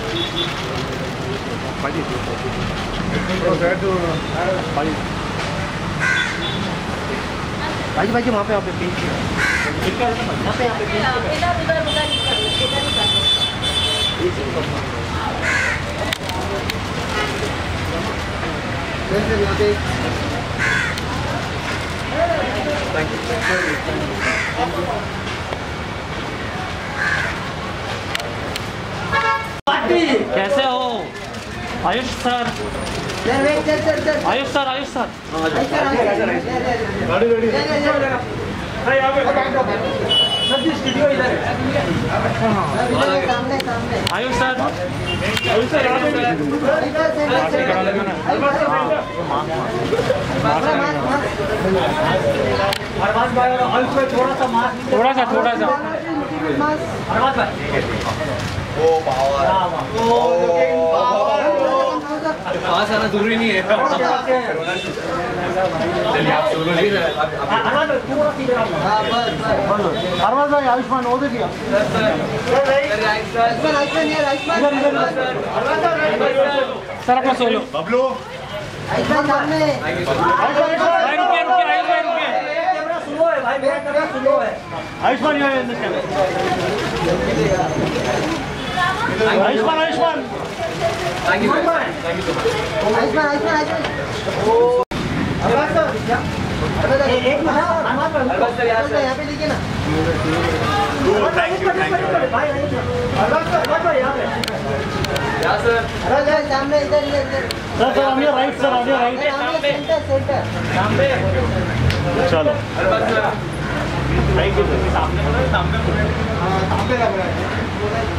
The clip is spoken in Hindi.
भाई वहाँ पे कैसे हो Ayush sir? Ayush sir, Ayush sir, studio इधर है। आयुष सर, थोड़ा सा पास आना जरूरी नहीं है। चलिए आप सोलो नहीं रहे। अरबाज भाई आयुष्मान हो गया सर अपना सोलो बबलू भाई रुकिए कैमरा स्लो है भाई, मेरा कैमरा स्लो है। Ayushman Ayushman thank you so much. यहाँ पे देखिए ना। थैंक यू सामने इधर सर हम राइट सर हम राइट सेंटर चलो थैंक यू। सामने